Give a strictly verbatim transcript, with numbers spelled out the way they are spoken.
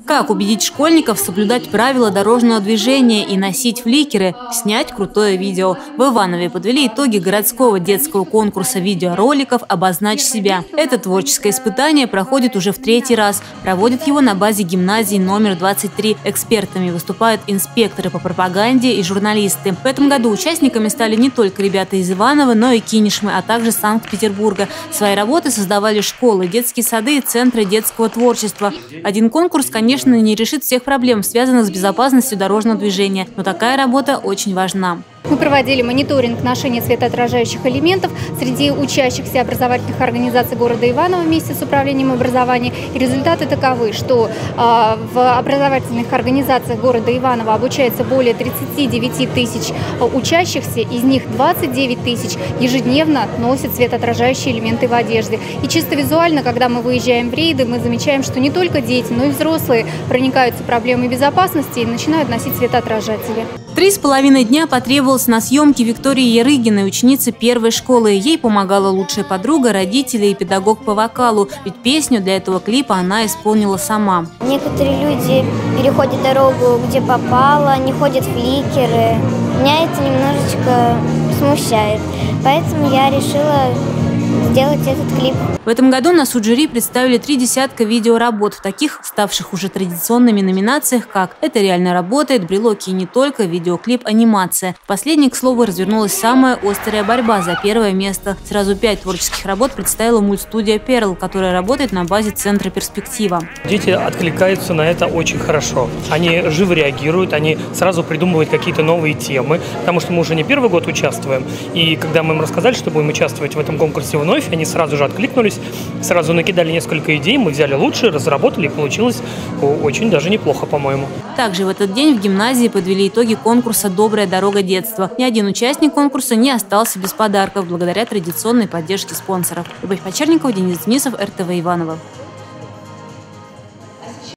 Как убедить школьников соблюдать правила дорожного движения и носить фликеры, снять крутое видео. В Иванове подвели итоги городского детского конкурса видеороликов «Обозначь себя». Это творческое испытание проходит уже в третий раз. Проводят его на базе гимназии номер двадцать три. Экспертами выступают инспекторы по пропаганде и журналисты. В этом году участниками стали не только ребята из Иванова, но и Кинешмы, а также Санкт-Петербурга. Свои работы создавали школы, детские сады и центры детского творчества. Один конкурс, конечно, Конечно, не решит всех проблем, связанных с безопасностью дорожного движения, но такая работа очень важна. Мы проводили мониторинг ношения светоотражающих элементов среди учащихся образовательных организаций города Иваново вместе с управлением образования. И результаты таковы, что э, в образовательных организациях города Иваново обучается более тридцати девяти тысяч учащихся, из них двадцать девять тысяч ежедневно носят светоотражающие элементы в одежде. И чисто визуально, когда мы выезжаем в рейды, мы замечаем, что не только дети, но и взрослые проникаются проблемой безопасности и начинают носить светоотражатели. Три с половиной дня потребовалось на съемки Виктории Ярыгиной, ученицы первой школы. Ей помогала лучшая подруга, родители и педагог по вокалу, ведь песню для этого клипа она исполнила сама. Некоторые люди переходят дорогу, где попало, они ходят фликеры. Меня это немножечко смущает, поэтому я решила сделать этот клип. В этом году на суд жюри представили три десятка видеоработ в таких, ставших уже традиционными номинациях, как «Это реально работает», «Брелоки» и не только, видеоклип, анимация. В последней, к слову, развернулась самая острая борьба за первое место. Сразу пять творческих работ представила мультстудия «Перл», которая работает на базе центра «Перспектива». Дети откликаются на это очень хорошо. Они живо реагируют, они сразу придумывают какие-то новые темы, потому что мы уже не первый год участвуем. И когда мы им рассказали, что будем участвовать в этом конкурсе вновь, они сразу же откликнулись, сразу накидали несколько идей, мы взяли лучшие, разработали, и получилось очень даже неплохо, по-моему. Также в этот день в гимназии подвели итоги конкурса «Добрая дорога детства». Ни один участник конкурса не остался без подарков благодаря традиционной поддержке спонсоров. Любовь Почерникова, Денис Денисов, эр тэ вэ Иваново.